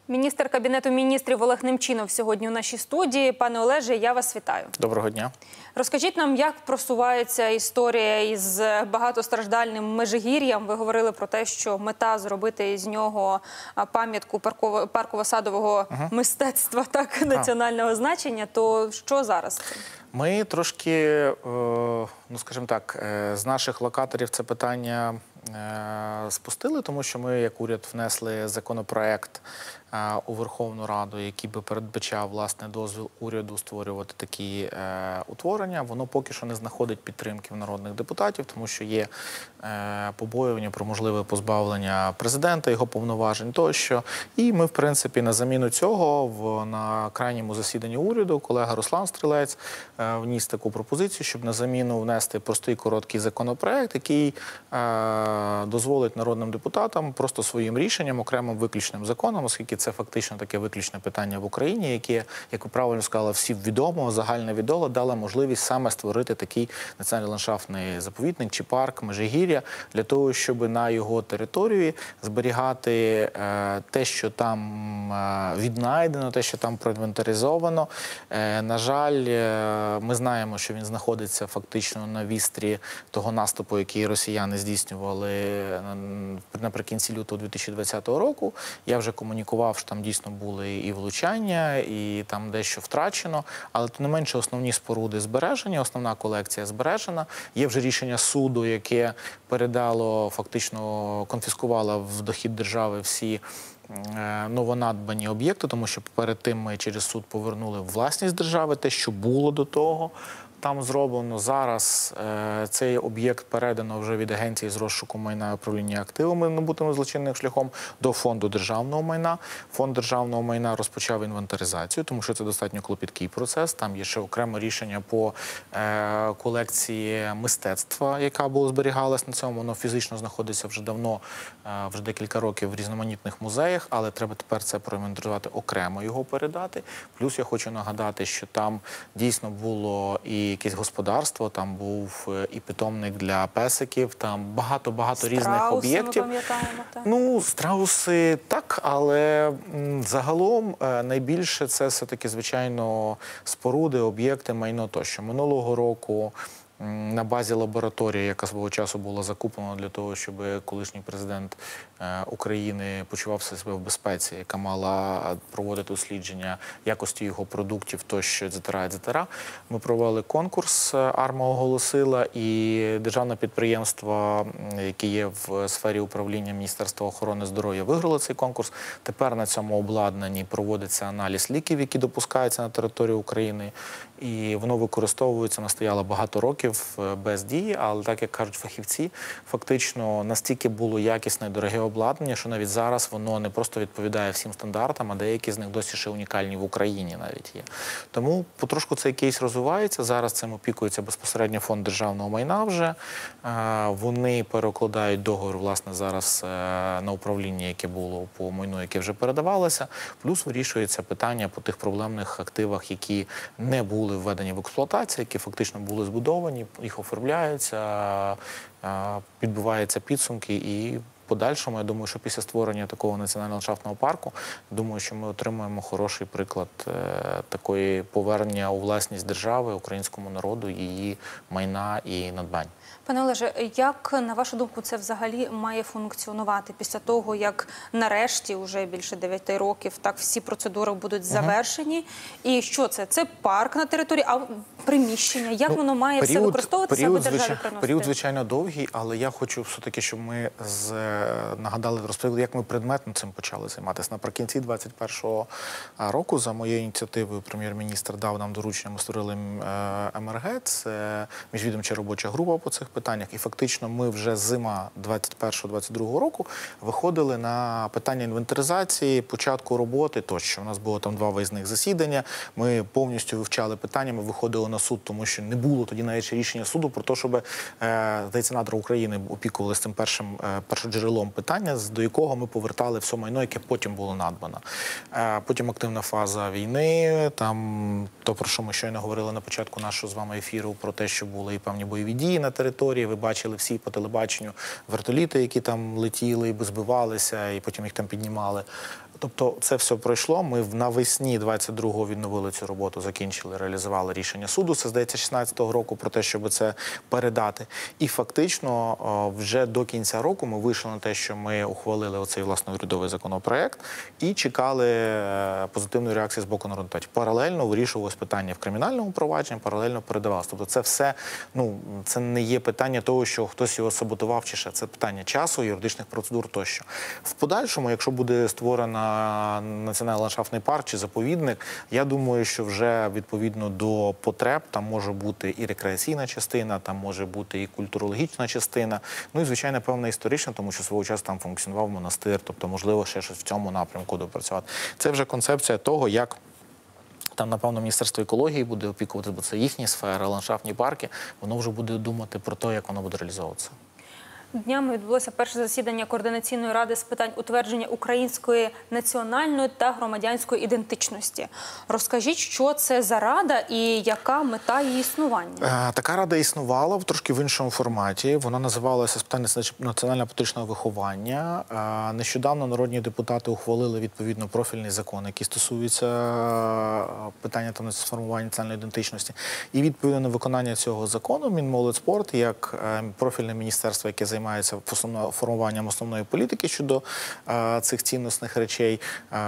Міністр Кабінету міністрів Олег Немчінов сьогодні у нашій студії. Пане Олеже, я вас вітаю. Доброго дня. Розкажіть нам, як просувається історія із багатостраждальним Межигір'ям. Ви говорили про те, що мета зробити із нього пам'ятку парково-садового мистецтва, так, національного значення. То що зараз? Ми трошки, ну скажімо так, з наших локаторів це питання спустили, тому що ми, як уряд, внесли законопроект у Верховну Раду, який би передбачав, власне, дозвіл уряду створювати такі утворення. Воно поки що не знаходить підтримки в народних депутатів, тому що є побоювання про можливе позбавлення президента, його повноважень тощо. І ми, в принципі, на заміну цього на крайньому засіданні уряду колега Руслан Стрілець вніс таку пропозицію, щоб на заміну внести простий короткий законопроект, який дозволить народним депутатам просто своїм рішенням, окремим виключним законом, оскільки це фактично таке виключне питання в Україні, яке, як ви правильно сказали, всім відомо, загальне відомо, дало можливість саме створити такий національний ландшафтний заповідник чи парк Межигір'я для того, щоб на його території зберігати те, що там віднайдено, те, що там проінвентаризовано. На жаль, ми знаємо, що він знаходиться фактично на вістрі того наступу, який росіяни здійснювали наприкінці лютого 2020 року. Я вже комунікував, що там дійсно були і влучання, і там дещо втрачено, але тим не менше основні споруди збережені, основна колекція збережена. Є вже рішення суду, яке передало, фактично конфіскувало в дохід держави всі новонадбані об'єкти, тому що перед тим ми через суд повернули власність держави, те, що було до того. Там зроблено. Зараз цей об'єкт передано вже від Агенції з розшуку майна і управління активами набутими злочинним шляхом до Фонду державного майна. Фонд державного майна розпочав інвентаризацію, тому що це достатньо клопіткий процес. Там є ще окреме рішення по колекції мистецтва, яка була зберігалась на цьому. Воно фізично знаходиться вже давно, вже декілька років в різноманітних музеях, але треба тепер це проінвентаризувати окремо, його передати. Плюс я хочу нагадати, що там дійсно було і якесь господарство, там був і питомник для песиків, там багато різних об'єктів. Ну, страуси так, але загалом найбільше це все-таки, звичайно, споруди, об'єкти, майно тощо. Минулого року на базі лабораторії, яка свого часу була закуплена для того, щоб колишній президент України почував себе в безпеці, яка мала проводити дослідження якості його продуктів, тощо, etc. Ми провели конкурс, АРМА оголосила, і державне підприємство, яке є в сфері управління Міністерства охорони здоров'я, виграло цей конкурс. Тепер на цьому обладнанні проводиться аналіз ліків, які допускаються на територію України, і воно використовується, воно стояло багато років без дії, але так, як кажуть фахівці, фактично настільки було якісне, дороге обладнання, що навіть зараз воно не просто відповідає всім стандартам, а деякі з них досі ще унікальні в Україні навіть є. Тому потрошку цей кейс розвивається, зараз цим опікується безпосередньо Фонд державного майна вже. Вони перекладають договір, власне, зараз на управління, яке було по майну, яке вже передавалося, плюс вирішується питання по тих проблемних активах, які не були введені в експлуатацію, які фактично були збудовані, їх оформляються, підбиваються підсумки і в подальшому, я думаю, що після створення такого національного ландшафтного парку, думаю, що ми отримаємо хороший приклад такої повернення у власність держави, українському народу, її майна і надбань. Пане Олеже, як, на вашу думку, це взагалі має функціонувати після того, як нарешті, вже більше 9 років, так всі процедури будуть завершені? І що це? Це парк на території, а приміщення? Як воно має все використовуватися, аби державі приносити? Період, звичайно, довгий, але я хочу все-таки, щоб ми нагадали, розповіли, як ми предметно цим почали займатися. Наприкінці 2021 року, за моєю ініціативою, прем'єр-міністр дав нам доручення, ми створили МРГ, це міжвідомча робоча група по цих питаннях. І фактично ми вже зима 2021-2022 року виходили на питання інвентаризації, початку роботи тощо. У нас було там 2 виїзних засідання, ми повністю вивчали питання, ми виходили на суд, тому що не було тоді навіть рішення суду про те, щоб, здається, Надра України опікувалися цим першоджерелом питання, до якого ми повертали все майно, яке потім було надбано. Потім активна фаза війни, там то, про що ми щойно говорили на початку нашого з вами ефіру, про те, що були і певні бойові дії на території. Ви бачили всі по телебаченню вертоліти, які там летіли і збивалися, і потім їх там піднімали. Тобто це все пройшло. Ми навесні 22-го відновили цю роботу, закінчили, реалізували рішення суду. Це, здається, 16-го року про те, щоб це передати. І фактично вже до кінця року ми вийшли на те, що ми ухвалили оцей, власне, урядовий законопроект і чекали позитивної реакції з боку народних депутатів. Паралельно вирішувалось питання в кримінальному провадженні, паралельно передавалось. Тобто це все, це не є питання того, що хтось його саботував чи ще. Це питання часу, юридичних процедур тощо. В подальшому, якщо буде створена національний ландшафтний парк чи заповідник, я думаю, що вже відповідно до потреб там може бути і рекреаційна частина, там може бути і культурологічна частина, і, звичайно, певна історична, тому що свого часу там функціонував монастир, тобто, можливо, ще щось в цьому напрямку допрацювати. Це вже концепція того, як там, напевно, Міністерство екології буде опікуватися, бо це їхні сфери, ландшафтні парки, воно вже буде думати про те, як воно буде реалізовуватися. Днями відбулося перше засідання Координаційної ради з питань утвердження української національної та громадянської ідентичності. Розкажіть, що це за рада і яка мета її існування? Така рада існувала трошки в іншому форматі. Вона називалася «З питань національно-патріотичного виховання». Нещодавно народні депутати ухвалили відповідно профільний закон, який стосується питання формування національної ідентичності. І відповідно на виконання цього закону Мінмолодьспорт, як профільне міністерство, яке займається формуванням основної політики щодо цих цінностних речей,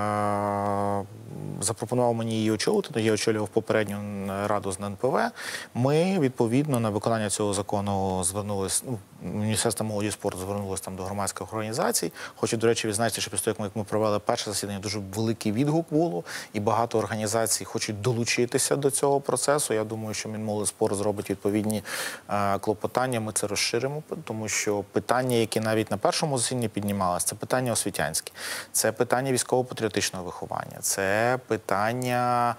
запропонував мені її очолити. Я очолював попередню раду з НПВ. Ми, відповідно, на виконання цього закону звернулися, Міністерство молоді і спорту звернулося там до громадських організацій. Хочу, до речі, відзначити, що після того, як ми провели перше засідання, дуже великий відгук було, і багато організацій хочуть долучитися до цього процесу. Я думаю, що Мінмолодь і спорт зробить відповідні клопотання, ми це розширимо, тому що питання, які навіть на першому засіданні піднімалися, це питання освітянські, це питання військово-патріотичного виховання, це питання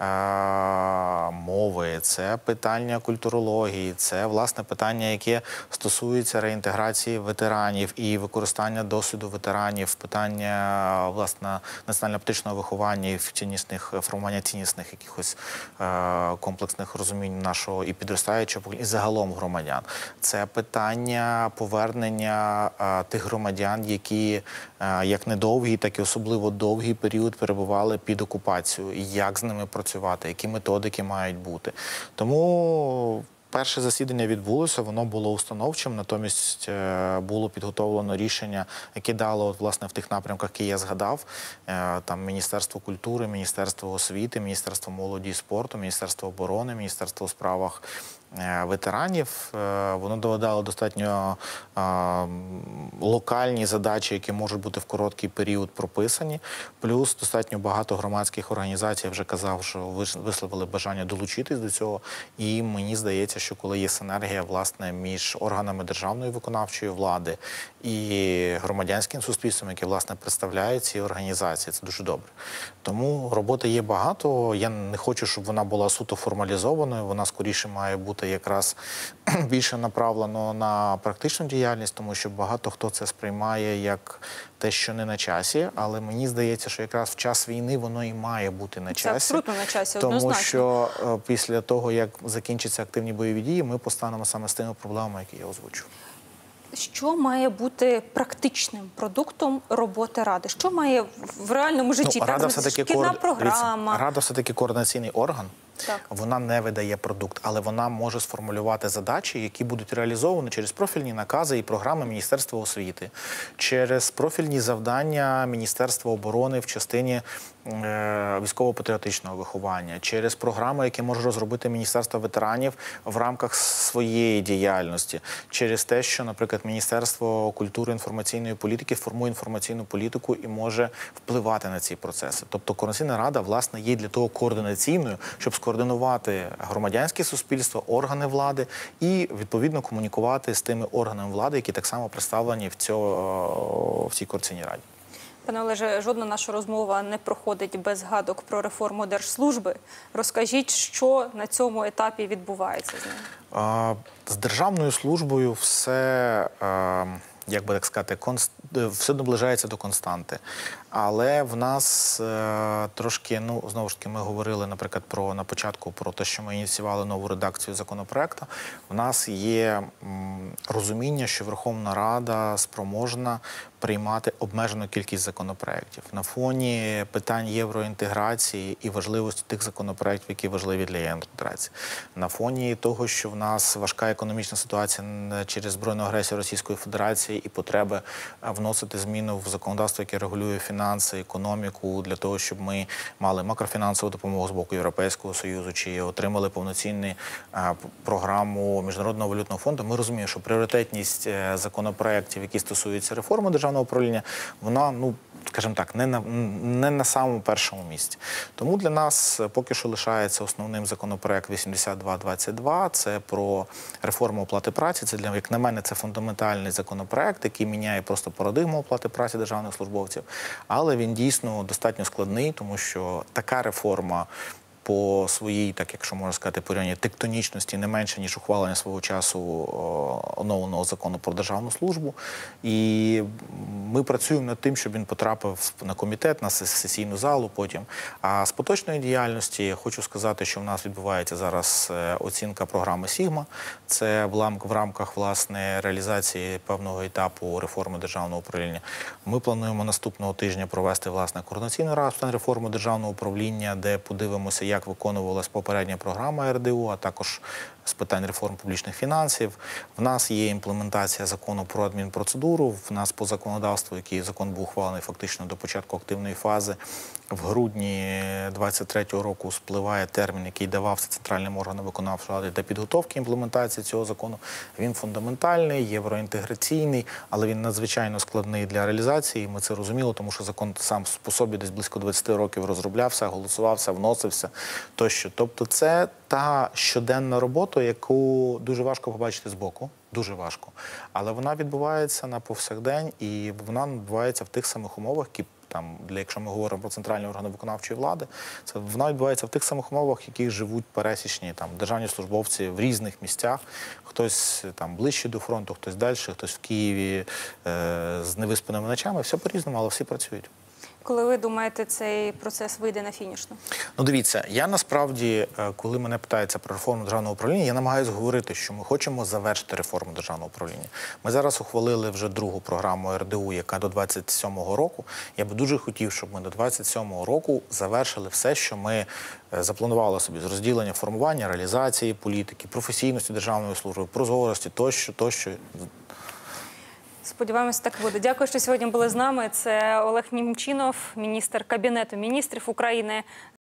мови, це питання культурології, це, власне, питання, яке стосується реінтеграції ветеранів і використання досвіду ветеранів, питання, власне, національно-патріотичного виховання і формування ціннісних якихось комплексних розумінь нашого і підростаючого покоління, і загалом громадян. Це питання повернення тих громадян, які як недовгий, так і особливо довгий період перебували під окупацією, і як з ними працювати, які методики мають бути. Тому перше засідання відбулося, воно було установчим, натомість було підготовлено рішення, яке дало, власне, в тих напрямках, які я згадав, там Міністерство культури, Міністерство освіти, Міністерство молоді і спорту, Міністерство оборони, Міністерство у справах ветеранів. Воно додало достатньо локальні задачі, які можуть бути в короткий період прописані. Плюс достатньо багато громадських організацій, я вже казав, що висловили бажання долучитись до цього. І мені здається, що коли є синергія, власне, між органами державної виконавчої влади і громадянським суспільством, яке, власне, представляє ці організації, це дуже добре. Тому роботи є багато. Я не хочу, щоб вона була суто формалізованою. Вона скоріше має бути якраз більше направлено на практичну діяльність, тому що багато хто це сприймає як те, що не на часі, але мені здається, що якраз в час війни воно і має бути на часі. Це абсолютно на часі, тому однозначно. що після того, як закінчаться активні бойові дії, ми постанемо саме з тими проблемами, які я озвучу. Що має бути практичним продуктом роботи Ради? Що має в реальному житті? Рада все-таки шкільна програма? Рада все-таки координаційний орган. Так. Вона не видає продукт, але вона може сформулювати задачі, які будуть реалізовані через профільні накази і програми Міністерства освіти, через профільні завдання Міністерства оборони в частині військово-патріотичного виховання, через програми, які може розробити Міністерство ветеранів в рамках своєї діяльності, через те, що, наприклад, Міністерство культури і інформаційної політики формує інформаційну політику і може впливати на ці процеси. Тобто Координаційна рада, власне, є для того координаційною, щоб скоординувати громадянське суспільство, органи влади і, відповідно, комунікувати з тими органами влади, які так само представлені в цій Координаційній раді. Пане Олеже, жодна наша розмова не проходить без згадок про реформу держслужби. Розкажіть, що на цьому етапі відбувається з нею? З державною службою все, як би так сказати, все наближається до константи. Але в нас трошки, ну, знову ж таки, ми говорили, наприклад, на початку про те, що ми ініціювали нову редакцію законопроекту. В нас є розуміння, що Верховна Рада спроможна приймати обмежену кількість законопроєктів. На фоні питань євроінтеграції і важливості тих законопроєктів, які важливі для євроінтеграції. На фоні того, що в нас важка економічна ситуація через збройну агресію Російської Федерації і потреби вносити зміни в законодавство, яке регулює фінанси, економіку, для того, щоб ми мали макрофінансову допомогу з боку Європейського Союзу, чи отримали повноцінну програму Міжнародного валютного фонду, ми розуміємо, що пріоритетність законопроєктів, які стосуються реформи державного управління, вона, ну, скажімо так, не на самому першому місці. Тому для нас поки що лишається основним законопроект 8222, це про реформу оплати праці. Це, як на мене, це фундаментальний законопроект, який міняє просто парадигму оплати праці державних службовців. Але він дійсно достатньо складний, тому що така реформа по своїй, так якщо можна сказати, порівнянні тектонічності не менше, ніж ухвалення свого часу оновленого закону про державну службу. І ми працюємо над тим, щоб він потрапив на комітет, на сесійну залу потім. А з поточної діяльності хочу сказати, що в нас відбувається зараз оцінка програми «Сігма». Це в рамках, власне, реалізації певного етапу реформи державного управління. Ми плануємо наступного тижня провести, власне, координаційний раз на реформу державного управління, де подивимося, як виконувалась попередня програма РДУ, а також з питань реформ публічних фінансів. В нас є імплементація закону про адмінпроцедуру. В нас по законодавству, який закон був ухвалений фактично до початку активної фази, в грудні 2023 року спливає термін, який давався центральним органам виконавчої влади для підготовки імплементації цього закону. Він фундаментальний, євроінтеграційний, але він надзвичайно складний для реалізації. Ми це розуміли, тому що закон сам по собі десь близько 20 років розроблявся, голосувався, вносився тощо. Тобто це та щоденна робота, яку дуже важко побачити збоку. Дуже важко. Але вона відбувається на повсякдень, і вона відбувається в тих самих умовах, які якщо ми говоримо про центральні органи виконавчої влади, вона відбувається в тих самих умовах, в яких живуть пересічні державні службовці в різних місцях. Хтось ближче до фронту, хтось далі, хтось в Києві з невиспаними ночами. Все по-різному, але всі працюють. Коли ви думаєте, цей процес вийде на фінішну? Ну, дивіться, я насправді, коли мене питаються про реформу державного управління, я намагаюся говорити, що ми хочемо завершити реформу державного управління. Ми зараз ухвалили вже другу програму РДУ, яка до 27-го року. Я би дуже хотів, щоб ми до 27-го року завершили все, що ми запланували собі з розділення формування, реалізації політики, професійності державної служби, прозорості, тощо. Сподіваємось, так буде. Дякую, що сьогодні були з нами. Це Олег Німчінов, міністр Кабінету міністрів України.